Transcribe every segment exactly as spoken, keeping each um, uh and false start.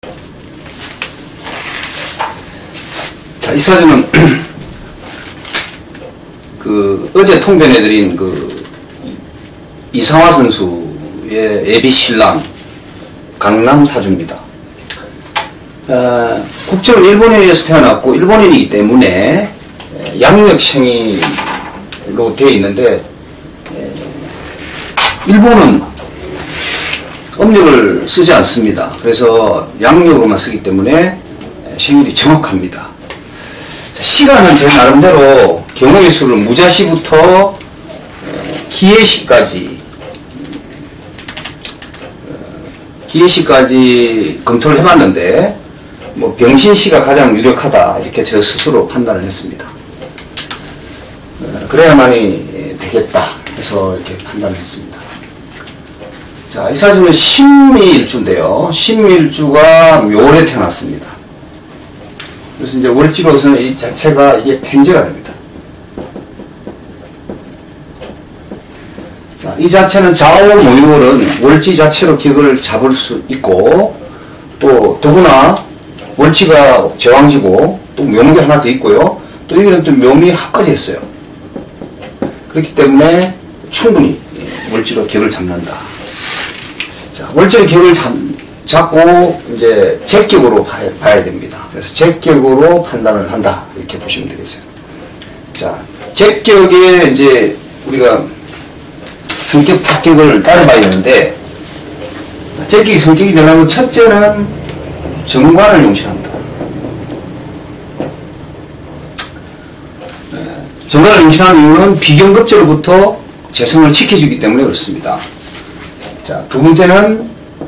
자, 이 사진은 그 어제 통변해드린 그 이상화 선수의 예비 신랑 강남 사주입니다. 어, 국적은 일본인에서 태어났고 일본인이기 때문에 양력생이로 되어 있는데, 일본은 음력을 쓰지 않습니다. 그래서 양력으로만 쓰기 때문에 생일이 정확합니다. 자, 시간은 제 나름대로 경우의 수를 무자시부터 기해시까지 기해시까지 검토를 해봤는데, 뭐 병신시가 가장 유력하다 이렇게 저 스스로 판단을 했습니다. 그래야만이 되겠다 해서 이렇게 판단을 했습니다. 자, 이 사주는 신미일주인데요. 신미일주가 묘월에 태어났습니다. 그래서 이제 월지로서는 이 자체가 이게 팽제가 됩니다. 자, 이 자체는 좌우 모유월은 월지 자체로 격을 잡을 수 있고, 또 더구나 월지가 제왕지고 또 묘목이 하나 더 있고요. 또 여기는 또 묘미 합까지 했어요. 그렇기 때문에 충분히 월지로 격을 잡는다. 자, 월지로 격을 잡, 잡고 이제 제격으로 봐야, 봐야 됩니다. 그래서 제격으로 판단을 한다 이렇게 보시면 되겠어요. 자, 제격에 이제 우리가 성격 파격을 따져봐야 되는데, 제격이 성격이 되려면 첫째는 정관을 용신한다. 정관을 용신하는 이유는 비경급제로부터 재성을 지켜주기 때문에 그렇습니다. 자, 두 번째는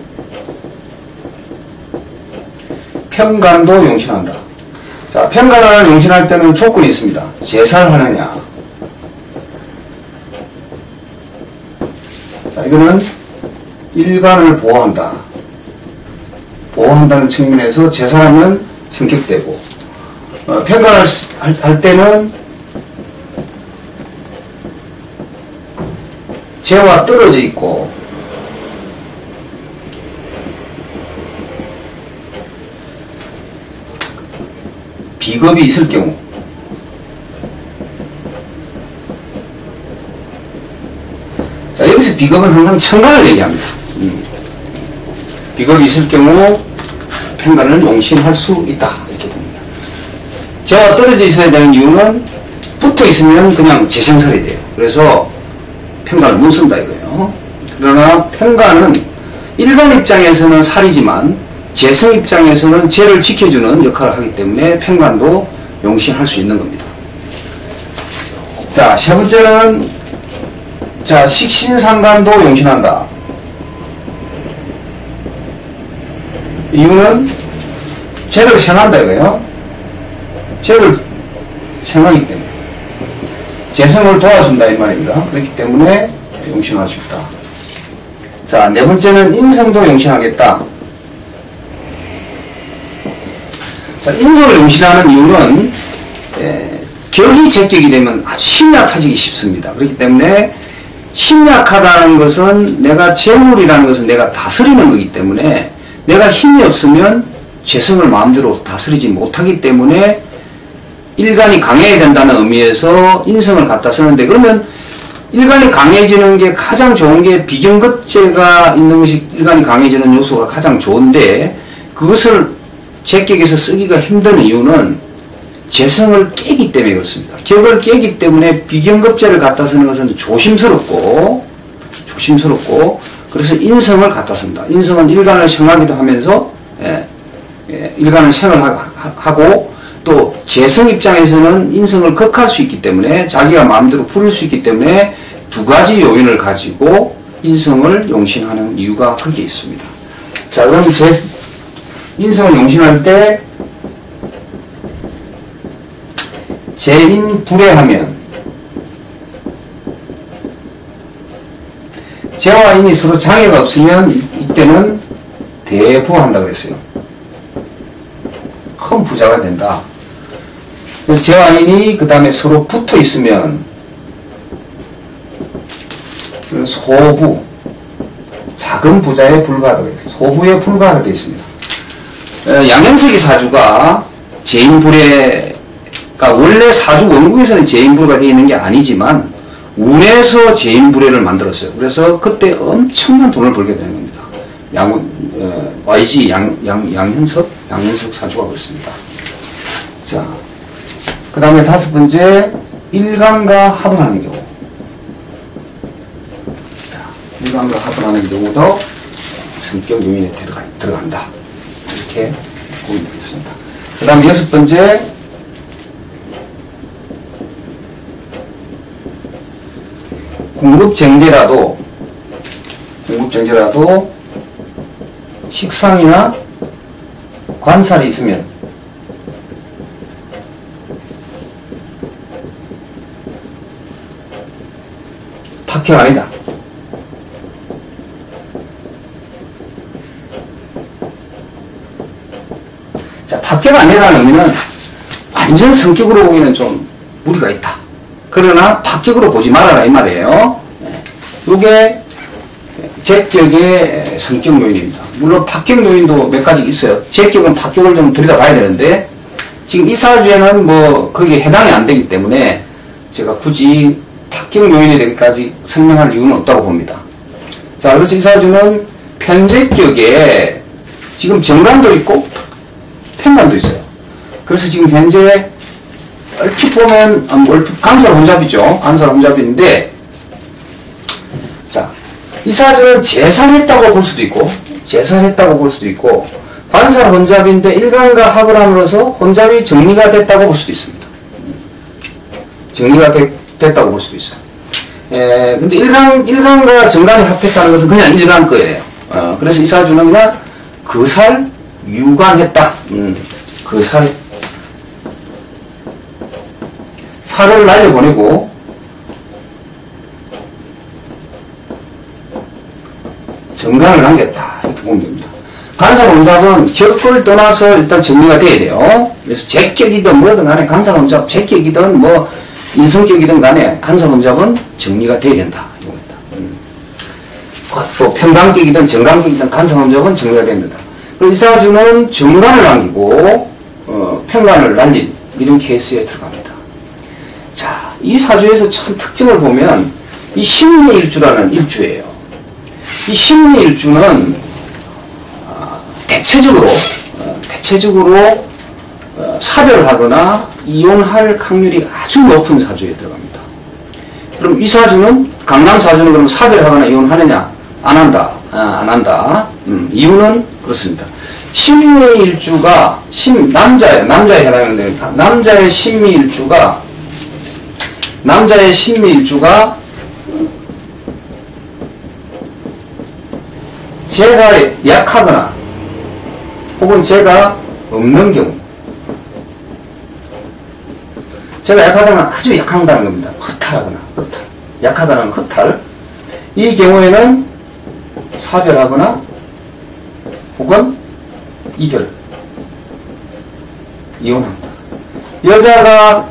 편간도 용신한다. 자, 편간을 용신할 때는 조건이 있습니다. 제사를 하느냐. 자, 이거는 일간을 보호한다. 보호한다는 측면에서 제사하면 성격되고, 어, 편간을 할, 할 때는 재와 떨어져 있고, 비겁이 있을 경우, 자, 여기서 비겁은 항상 천간을 얘기합니다. 음. 비겁이 있을 경우 편간을 용신할 수 있다 이렇게 봅니다. 재와 떨어져 있어야 되는 이유는 붙어 있으면 그냥 재생살이 돼요. 그래서 편간을 못 쓴다 이거예요. 그러나 편간은 일간 입장에서는 살이지만 재성 입장에서는 재를 지켜주는 역할을 하기 때문에 편간도 용신할 수 있는 겁니다. 자, 세 번째는 자, 식신상간도 용신한다. 이유는 재를 생한다 이거예요. 재를 생하기 때문에 재성을 도와준다 이 말입니다. 그렇기 때문에 용신할 수 있다. 자, 네 번째는 인성도 용신하겠다. 자, 인성을 용신하는 이유는 에, 격이 제격이 되면 아주 심약해지기 쉽습니다. 그렇기 때문에 심약하다는 것은 내가 재물이라는 것은 내가 다스리는 거기 때문에 내가 힘이 없으면 재성을 마음대로 다스리지 못하기 때문에 일간이 강해야 된다는 의미에서 인성을 갖다 쓰는데, 그러면 일간이 강해지는 게 가장 좋은 게 비경급제가 있는 것이 일간이 강해지는 요소가 가장 좋은데, 그것을 제격에서 쓰기가 힘든 이유는 재성을 깨기 때문에 그렇습니다. 격을 깨기 때문에 비경급제를 갖다 쓰는 것은 조심스럽고 조심스럽고 그래서 인성을 갖다 쓴다. 인성은 일간을 생하기도 하면서 예, 예, 일간을 생을 하, 하고 또 재성 입장에서는 인성을 극할 수 있기 때문에 자기가 마음대로 부릴 수 있기 때문에 두 가지 요인을 가지고 인성을 용신하는 이유가 거기에 있습니다. 자, 그럼 제 인성을 용신할 때 재인 불애하면 재와 인이 서로 장애가 없으면 이때는 대부한다 그랬어요. 큰 부자가 된다. 재와 인이 그 다음에 서로 붙어 있으면 소부, 작은 부자에 불과하다 그랬어요. 소부에 불과하다 되어 있습니다. 어, 양현석이 사주가 제인불해가 원래 사주 원국에서는 제인불해가 되어 있는 게 아니지만 운에서 제인불해를 만들었어요. 그래서 그때 엄청난 돈을 벌게 되는 겁니다. 양, 어, 와이지 양, 양, 양현석? 양현석 사주가 그렇습니다. 자, 그 다음에 다섯 번째, 일간과 합을 하는 경우. 자, 일간과 합을 하는 경우도 성격 요인에 들어가, 들어간다. 이렇게 보면 되겠습니다. 그 다음 여섯 번째, 궁급정제라도, 궁급정제라도 식상이나 관살이 있으면 박해가 아니다. 자, 박해가 아니라는 의미는 완전 성격으로 보기에는 좀 무리가 있다. 그러나 박격으로 보지 말아라 이 말이에요. 이게 제격의 성격 요인입니다. 물론 박격 요인도 몇 가지 있어요. 제격은 박격을 좀 들여다봐야 되는데 지금 이 사주에는 뭐 거기에 해당이 안 되기 때문에 제가 굳이 박격 요인에 대해서까지 설명할 이유는 없다고 봅니다. 자, 그래서 이 사주는 편제격에 지금 정관도 있고 편관도 있어요. 그래서 지금 현재 얼핏 보면 얼핏 간설 혼잡이죠. 간설 혼잡인데 자, 이 사주는 재살했다고 볼 수도 있고 재살했다고 볼 수도 있고 관살 혼잡인데 일간과 합을 함으로써 혼잡이 정리가 됐다고 볼 수도 있습니다. 정리가 되, 됐다고 볼 수도 있어요. 에, 근데 일간, 일간과 정관이 합했다는 것은 그냥 일간 거예요. 어, 그래서 이 사주는 그냥 그살 유관했다. 음, 그살 살을 날려보내고 정관을 남겼다. 이렇게 보면 됩니다. 간살혼잡은 격을 떠나서 일단 정리가 돼야 돼요. 그래서 제격이든 뭐든 간에 간살혼잡, 제격이든 뭐 인성격이든 간에 간살혼잡은 정리가 돼야 된다. 이겁니다. 음. 또 편관격이든 정관격이든 간살혼잡은 정리가 돼야 된다. 이 사주는 정관을 남기고 어, 편관을 날린 이런 케이스에 들어갑니다. 자, 이 사주에서 참 특징을 보면 이 심리일주라는 일주예요. 이 심리일주는 어, 대체적으로 어, 대체적으로 어, 사별하거나 이혼할 확률이 아주 높은 사주에 들어갑니다. 그럼 이 사주는 강남 사주는 그럼 사별하거나 이혼하느냐? 안 한다. 아, 안 한다. 음, 이유는 그렇습니다. 심리일주가 심 남자예요. 남자에 해당하는 남자의 심리일주가 남자의 심리일주가 제가 약하거나 혹은 제가 없는 경우 제가 약하다는 아주 약한다는 겁니다. 허탈하거나 허탈 약하다는 허탈 이 경우에는 사별하거나 혹은 이별 이혼한다. 여자가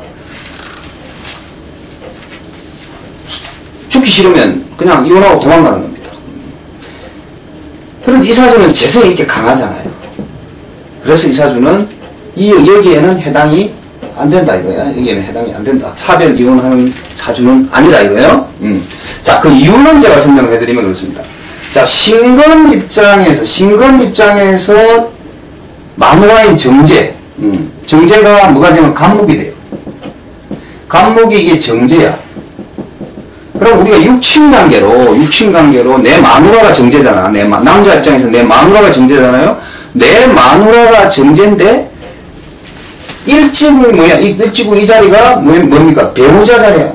죽기 싫으면 그냥 이혼하고 도망가는 겁니다. 그런데 이 사주는 재성이 이렇게 강하잖아요. 그래서 이 사주는 이 여기에는 해당이 안 된다 이거야. 여기에는 해당이 안 된다. 사별 이혼하는 사주는 아니다 이거예요. 음. 자, 그 이유는 제가 설명해 드리면 그렇습니다. 자, 신금 입장에서 신금 입장에서 마누라인 정제 음. 정제가 뭐가 되면 간목이 돼요. 간목이 이게 정제야. 그럼 우리가 육친관계로 육친관계로 내 마누라가 정제잖아. 내 마, 남자 입장에서 내 마누라가 정제잖아요. 내 마누라가 정제인데 일지구 뭐야? 이, 일지구 이 자리가 뭐, 뭡니까? 배우자 자리야.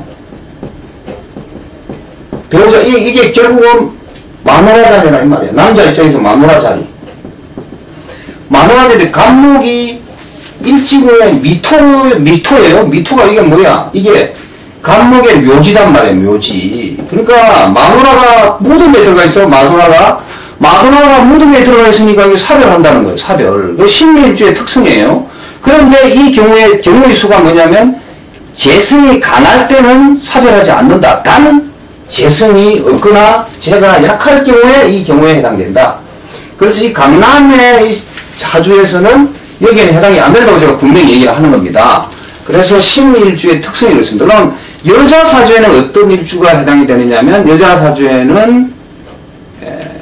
배우자 이, 이게 결국은 마누라 자리라 이 말이야. 남자 입장에서 마누라 자리. 마누라 자리 간목이 일지구의 미토 미토예요. 미토가 이게 뭐야? 이게 간목의 묘지단 말이에요. 묘지. 그러니까 마누라가 무덤에 들어가 있어. 마누라가 마누라가 무덤에 들어가 있으니까 이게 사별한다는 거예요. 사별. 그 심리일주의 특성이에요. 그런데 이 경우에 경우의 수가 뭐냐면 재성이 강할 때는 사별하지 않는다. 나는 재성이 없거나 제가 약할 경우에 이 경우에 해당된다. 그래서 이 강남의 이 사주에서는 여기에는 해당이 안 된다고 제가 분명히 얘기를 하는 겁니다. 그래서 신일주의 특성이 그렇습니다. 그럼 여자 사주에는 어떤 일주가 해당이 되느냐면 여자 사주에는 에,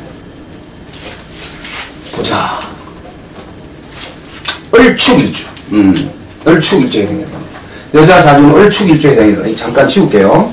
보자 을축일주 음, 을축일주에 해당이 됩니다. 여자 사주는 을축일주에 해당이 됩니다. 잠깐 지울게요.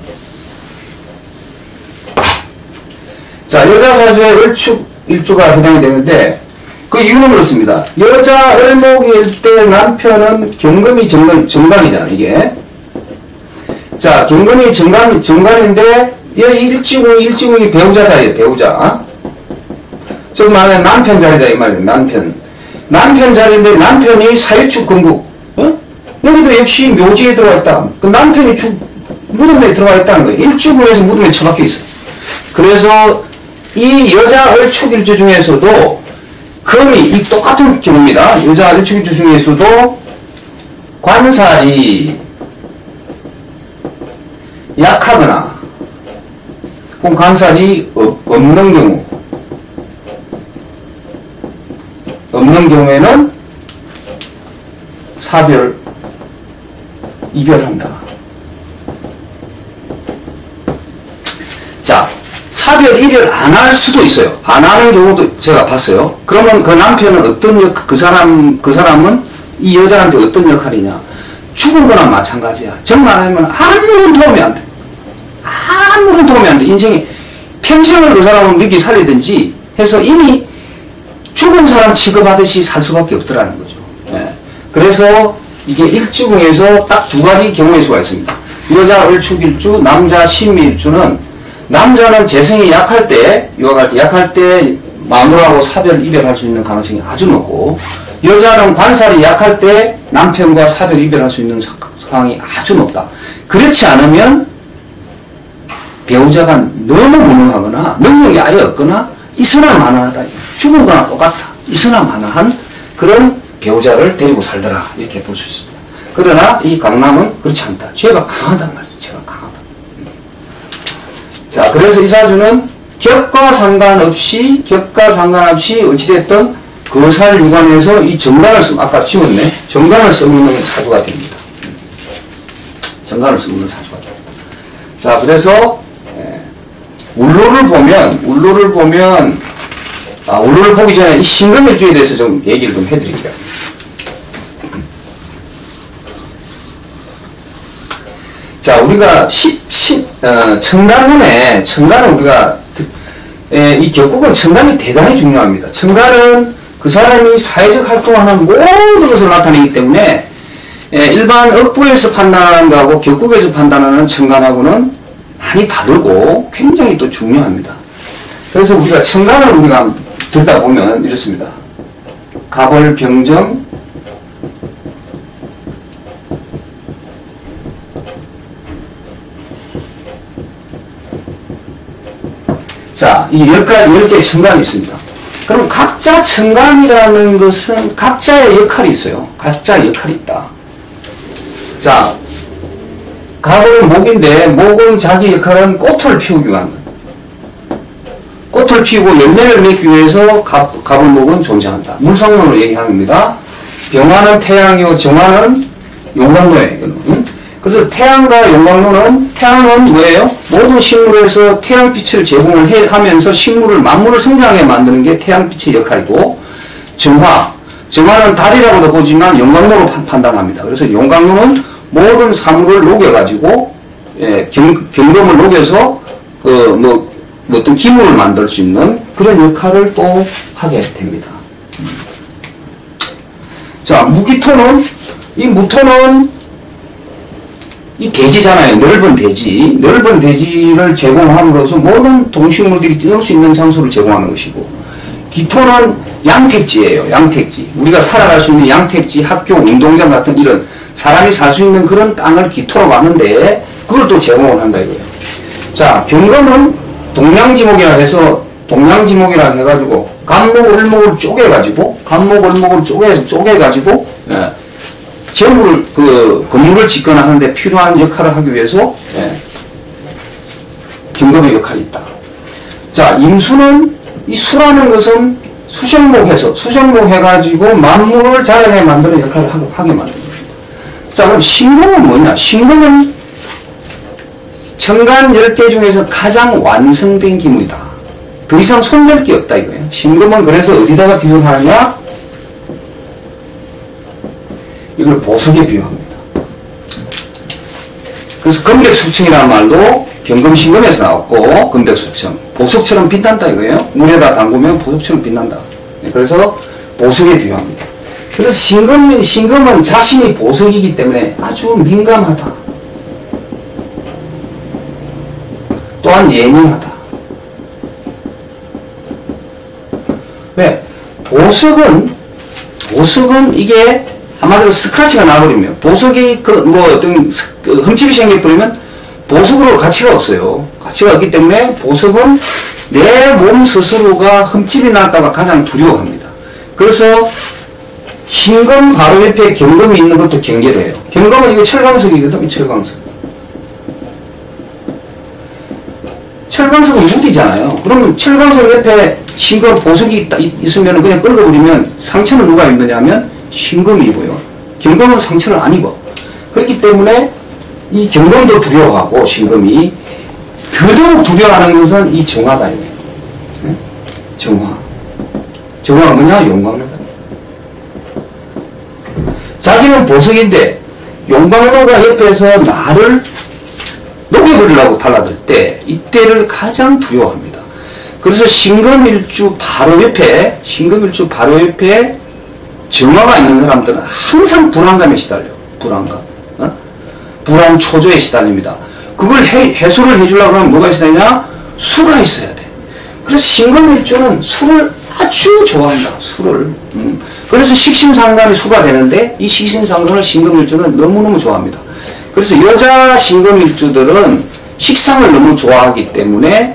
자, 여자 사주에 을축일주가 해당이 되는데 그 이유는 그렇습니다. 여자 을목일 때 남편은 경금이 정관, 정관이잖아요, 이게. 자, 경금이 정관, 정관인데, 이 일지궁이, 일지궁이 배우자 자리에요, 배우자. 즉 말하면 남편 자리다, 이 말이에요, 남편. 남편 자리인데, 남편이 사유축 금국. 어? 여기도 역시 묘지에 들어와 있다. 그 남편이 죽, 무덤에 들어와 있다는 거예요. 일지궁에서 무덤에 처박혀 있어요. 그래서 이 여자 을축일주 중에서도 금이 이 똑같은 경우입니다. 여자 을축일주 중에서도 관살이 약하거나 혹은 관살이 없는 경우 없는 경우에는 사별 이별한다. 자, 사별 이별 안 할 수도 있어요. 안 하는 경우도 제가 봤어요. 그러면 그 남편은 어떤 역, 그 사람, 그 사람은 이 여자한테 어떤 역할이냐. 죽은 거나 마찬가지야. 정말 하면 아무런 도움이 안 돼. 아무런 도움이 안 돼. 인생에 평생을 그 사람은 먹이 살리든지 해서 이미 죽은 사람 취급하듯이 살 수밖에 없더라는 거죠. 예. 그래서 이게 일지궁에서 딱 두 가지 경우의 수가 있습니다. 여자 을축일주, 남자 신미일주는 남자는 재성이 약할 때, 유학할 때, 약할 때 마누라하고 사별, 이별할 수 있는 가능성이 아주 높고, 여자는 관살이 약할 때 남편과 사별, 이별할 수 있는 상황이 아주 높다. 그렇지 않으면 배우자가 너무 무능하거나 능력이 아예 없거나 있으나 마나하다. 죽은 거나 똑같다. 있으나 마나한 그런 배우자를 데리고 살더라. 이렇게 볼 수 있습니다. 그러나 이 강남은 그렇지 않다. 죄가 강하단 말이죠. 죄가 강하다. 자, 그래서 이 사주는 격과 상관없이, 격과 상관없이 어찌됐든 거사를 유관해서 이 정관을 쓰면, 아까 지웠네. 정관을 써먹는 사주가 됩니다. 정관을 써먹는 사주가 됩니다. 자, 그래서, 예, 울로를 보면, 울로를 보면, 아, 울로를 보기 전에 이 신금일주에 대해서 좀 얘기를 좀 해드릴게요. 자, 우리가 시, 시, 어, 청간문에, 청간은 우리가, 에, 이 격국은 청간이 대단히 중요합니다. 청간은 그 사람이 사회적 활동하는 모든 것을 나타내기 때문에, 에, 일반 업부에서 판단하는 거하고 격국에서 판단하는 청간하고는 많이 다르고 굉장히 또 중요합니다. 그래서 우리가 청간을 우리가 듣다 보면 이렇습니다. 갑을병정, 자, 이 열 가지, 열 개의 청간이 있습니다. 그럼 각자 청간이라는 것은 각자의 역할이 있어요. 각자의 역할이 있다. 자, 갑은 목인데, 목은 자기 역할은 꽃을 피우기 위한 꽃을 피우고 열매를 맺기 위해서 갑, 갑을 목은 존재한다. 물상론으로 얘기하는 겁니다. 병화는 태양이요, 정화는 용광로예요. 응? 그래서 태양과 용광로는, 태양은 뭐예요? 모든 식물에서 태양빛을 제공을 해, 하면서 식물을, 만물을 성장하게 만드는 게 태양빛의 역할이고, 정화, 정화는 달이라고도 보지만 용광로로 판, 판단합니다. 그래서 용광로는 모든 사물을 녹여가지고, 예, 경, 경금을 녹여서, 그, 뭐, 뭐 어떤 기물을 만들 수 있는 그런 역할을 또 하게 됩니다. 자, 무기토는, 이 무토는 이 대지잖아요. 넓은 대지. 넓은 대지를 제공함으로써 모든 동식물들이 뛰놀 수 있는 장소를 제공하는 것이고, 기토는 양택지예요. 양택지. 우리가 살아갈 수 있는 양택지, 학교, 운동장 같은 이런 사람이 살 수 있는 그런 땅을 기토로 하는데 그걸 또 제공을 한다 이거예요. 자, 경금은 동양지목이라 해서 동양지목이라 해가지고 간목, 을목을 쪼개가지고 간목, 을목을 쪼개, 쪼개가지고 예, 재물을 그 건물을 짓거나 하는데 필요한 역할을 하기 위해서 예, 경금의 역할이 있다. 자, 임수는 이 수라는 것은 수생목해서 수생목 해가지고 만물을 자연에 만드는 역할을 하고, 하게 만드는 겁니다. 자, 그럼 신금은 뭐냐? 신금은 천간 열 개 중에서 가장 완성된 기물이다. 더 이상 손댈 게 없다 이거예요. 신금은 그래서 어디다가 비유하느냐? 이걸 보석에 비유합니다. 그래서 금백수청이라는 말도 경금신금에서 나왔고, 금백수청. 보석처럼 빛난다 이거예요. 물에다 담그면 보석처럼 빛난다. 그래서 보석에 비유합니다. 그래서 신금, 신금은 자신이 보석이기 때문에 아주 민감하다. 또한 예민하다. 왜? 보석은, 보석은 이게 한마디로 스크래치가 나버리면, 보석이 그, 뭐 어떤 그 흠집이 생겨버리면 보석으로 가치가 없어요. 가치가 없기 때문에 보석은 내 몸 스스로가 흠집이 날까봐 가장 두려워합니다. 그래서 신금 바로 옆에 경금이 있는 것도 경계를 해요. 경금은 이거 철광석이거든, 철광석. 철광석은 무디잖아요. 그러면 철광석 옆에 신금 보석이 있다, 있으면 그냥 끌어버리면 상처는 누가 입느냐면 신금이 입어요. 경금은 상처를 안 입어. 그렇기 때문에 이 경금도 두려워하고 신금이 더더욱 두려워하는 것은 이 정화다. 네? 정화. 정화가 뭐냐? 용광로다. 자기는 보석인데 용광로가 옆에서 나를 녹여버리려고 달라들 때 이때를 가장 두려워합니다. 그래서 신금일주 바로 옆에 신금일주 바로 옆에 정화가 있는 사람들은 항상 불안감에 시달려요. 불안감. 어? 불안 초조에 시달립니다. 그걸 해, 해소를 해주려고 하면 뭐가 있어야 되냐? 수가 있어야 돼. 그래서 신금일주는 술을 아주 좋아한다. 술을. 음. 그래서 식신상간이 수가 되는데 이 식신상간을 신금일주는 너무너무 좋아합니다. 그래서 여자 신금일주들은 식상을 너무 좋아하기 때문에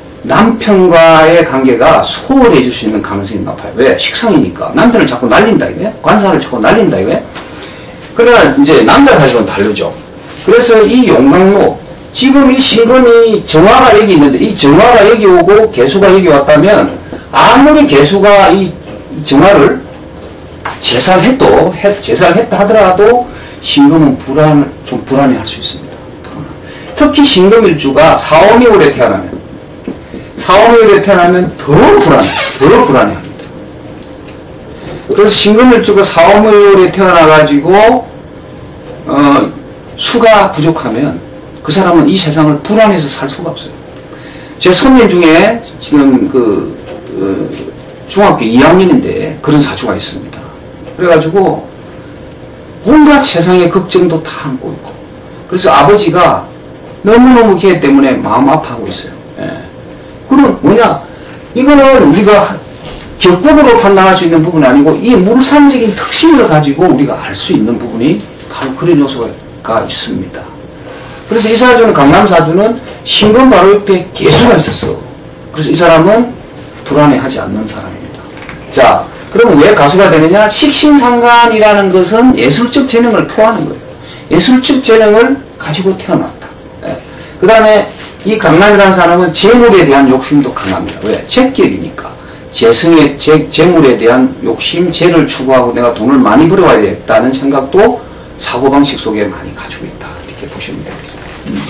남편과의 관계가 소홀해질 수 있는 가능성이 높아요. 왜? 식상이니까. 남편을 자꾸 날린다 이거예요. 관사를 자꾸 날린다 이거예요. 그러나 이제 남자 사실은 다르죠. 그래서 이 용광로, 지금 이 신금이 정화가 여기 있는데 이 정화가 여기 오고 개수가 여기 왔다면 아무리 개수가 이, 이 정화를 제살해도 제살했다 하더라도 신금은 불안, 좀 불안해할 수 있습니다. 특히 신금일주가 사오미월에 태어나면 사오미월에 태어나면 더 불안해, 더 불안해합니다. 그래서 신금일주가 사오미월에 태어나가지고 어, 수가 부족하면 그 사람은 이 세상을 불안해서 살 수가 없어요. 제 손님 중에 지금 그 어, 중학교 이 학년인데 그런 사주가 있습니다. 그래가지고 온갖 세상의 걱정도 다 안고 있고, 그래서 아버지가 너무너무 걔 때문에 마음 아파하고 있어요. 예. 그럼 뭐냐, 이거는 우리가 격법으로 판단할 수 있는 부분이 아니고 이 물상적인 특징을 가지고 우리가 알 수 있는 부분이 바로 그런 요소가 있습니다. 그래서 이 사주는, 강남 사주는 신금 바로 옆에 개수가 있었어. 그래서 이 사람은 불안해하지 않는 사람입니다. 자, 그러면 왜 가수가 되느냐? 식신상간이라는 것은 예술적 재능을 표하는 거예요. 예술적 재능을 가지고 태어났다. 예. 그 다음에 이 강남이라는 사람은 재물에 대한 욕심도 강합니다. 왜? 재격이니까. 재성의, 재, 재물에 대한 욕심, 재를 추구하고 내가 돈을 많이 벌어와야겠다는 생각도 사고방식 속에 많이 가지고 있다. 이렇게 보시면 되겠습니다. 음.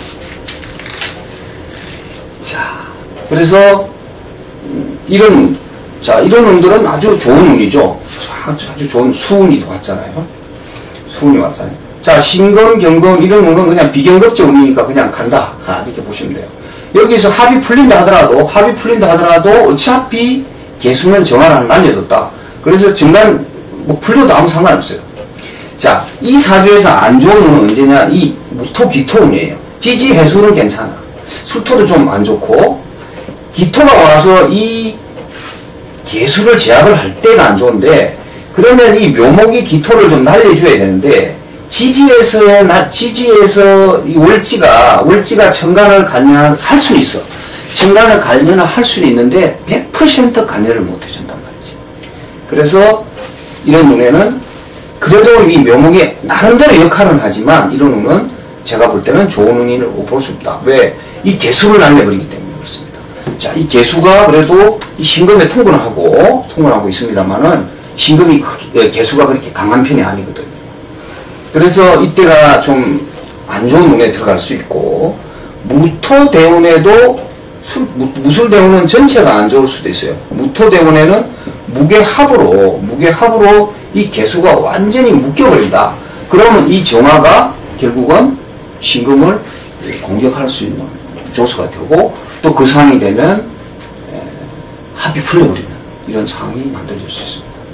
자, 그래서 음, 이런 자, 이런 운들은 아주 좋은 운이죠. 아주, 아주 좋은 수운이 왔잖아요. 수운이 왔잖아요. 자, 신금, 경금, 이런 운은 그냥 비경급적 운이니까 그냥 간다. 아, 이렇게 보시면 돼요. 여기서 합이 풀린다 하더라도, 합이 풀린다 하더라도 어차피 개수는 정화를 날려줬다. 그래서 정관, 뭐, 풀려도 아무 상관없어요. 자, 이 사주에서 안 좋은 운은 언제냐? 이 무토, 기토 운이에요. 찌지, 해수는 괜찮아. 술토도 좀 안 좋고, 기토가 와서 이 개수를 제압을 할 때가 안 좋은데, 그러면 이 묘목이 기토를 좀 날려줘야 되는데, 지지에서, 나, 지지에서 이 월지가, 월지가 천간을 관여할 수 있어. 천간을 관여를 할 수는 있는데, 백 퍼센트 관여를 못 해준단 말이지. 그래서, 이런 운에는, 그래도 이 묘목이 나름대로 역할은 하지만, 이런 운은 제가 볼 때는 좋은 운이라고 볼 수 없다. 왜? 이 개수를 날려버리기 때문에 그렇습니다. 자, 이 개수가 그래도 이 신금에 통근을 하고, 통근을 하고 있습니다만은, 신금이 그렇게, 개수가 그렇게 강한 편이 아니거든요. 그래서 이때가 좀 안 좋은 운에 들어갈 수 있고, 무토대운에도, 술, 무, 무술대운은 전체가 안 좋을 수도 있어요. 무토대운에는 무게합으로, 무게합으로 이 개수가 완전히 묶여버린다. 그러면 이 정화가 결국은 신금을 공격할 수 있는 조수가 되고, 또 그 상황이 되면 에, 합이 풀려버리는 이런 상황이 만들어질 수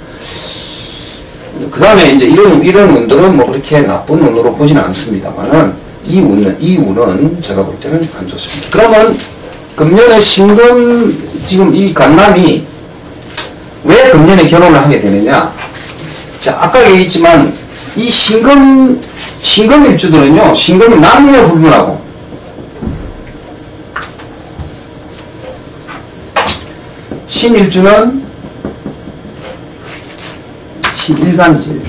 있습니다. 그 다음에 이제 이런, 이런 운들은 뭐 그렇게 나쁜 운으로 보지는 않습니다만은, 이 운은, 이 운은 제가 볼 때는 안 좋습니다. 그러면 금년에 신금, 지금 이 간남이 왜 금년에 결혼을 하게 되느냐? 자, 아까 얘기했지만, 이 신금, 신금 일주들은요, 신금이 남녀 불문하고, 신일주는 신일간이지.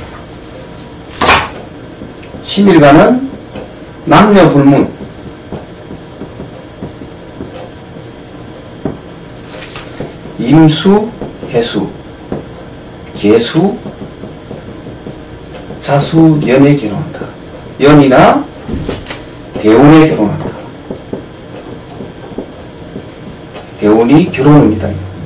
신일간은 남녀 불문. 임수, 해수, 계수, 자수, 연에 결혼한다. 연이나 대운에 결혼한다. 대운이 결혼입니다.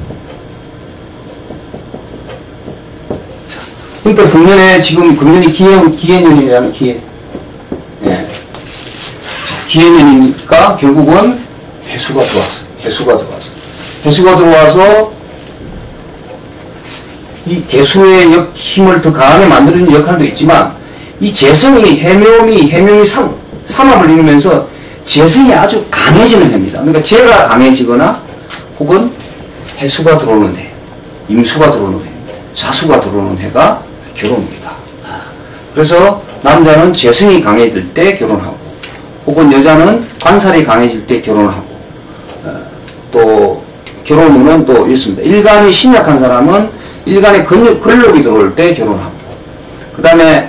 그러니까 금년에 지금 금년이 기해, 기해년이라는 기해. 예. 기해년이니까 결국은 해수가 들어왔어. 해수가 들어왔어. 해수가 들어와서 이 개수의 역, 힘을 더 강하게 만드는 역할도 있지만, 이 재성이 해묘미, 해묘미 삼, 삼합을 이루면서 재성이 아주 강해지는 해입니다. 그러니까 재가 강해지거나 혹은 해수가 들어오는 해, 임수가 들어오는 해, 자수가 들어오는 해가 결혼입니다. 그래서 남자는 재성이 강해질 때 결혼하고, 혹은 여자는 관살이 강해질 때 결혼하고, 어, 또 결혼은 또 있습니다. 일간이 신약한 사람은 일간에 근력, 근력이 들어올 때 결혼하고, 그 다음에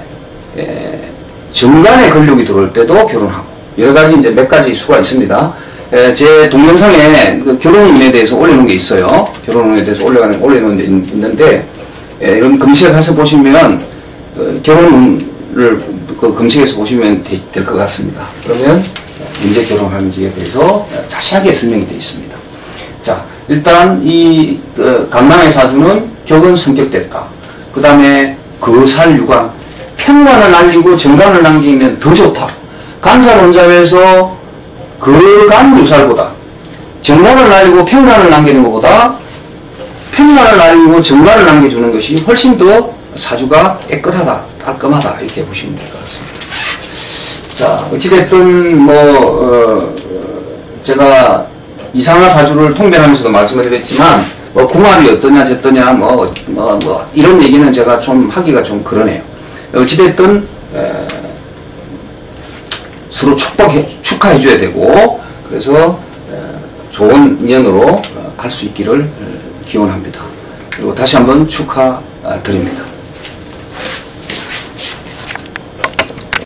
정간에 근력이 들어올 때도 결혼하고, 여러 가지 이제 몇 가지 수가 있습니다. 에, 제 동영상에 그 결혼운에 대해서 올려놓은 게 있어요. 결혼운에 대해서 올려가는 올려놓은 게 있는데, 에, 이런 검색해서 보시면 어, 결혼운을 그 검색해서 보시면 될 것 같습니다. 그러면 언제 결혼하는지에 대해서 자세하게 설명이 되어 있습니다. 자, 일단 이 그, 간남의 사주는 격은 성격됐다. 그 다음에 거살 유관, 평관을 날리고 정관을 남기면 더 좋다. 간살 혼잡에서 거간 유살보다 정관을 날리고 평관을 남기는 것보다 평관을 날리고 정관을 남겨주는 것이 훨씬 더 사주가 깨끗하다, 깔끔하다, 이렇게 보시면 될 것 같습니다. 자, 어찌됐든 뭐 어, 제가 이상화 사주를 통변하면서도 말씀을 드렸지만, 뭐 궁합이 어떠냐 저떠냐 뭐, 뭐, 뭐 이런 얘기는 제가 좀 하기가 좀 그러네요. 어찌됐든 에, 서로 축복해, 축하해 줘야 되고, 그래서 에, 좋은 인연으로 갈 수 있기를 기원합니다. 그리고 다시 한번 축하드립니다.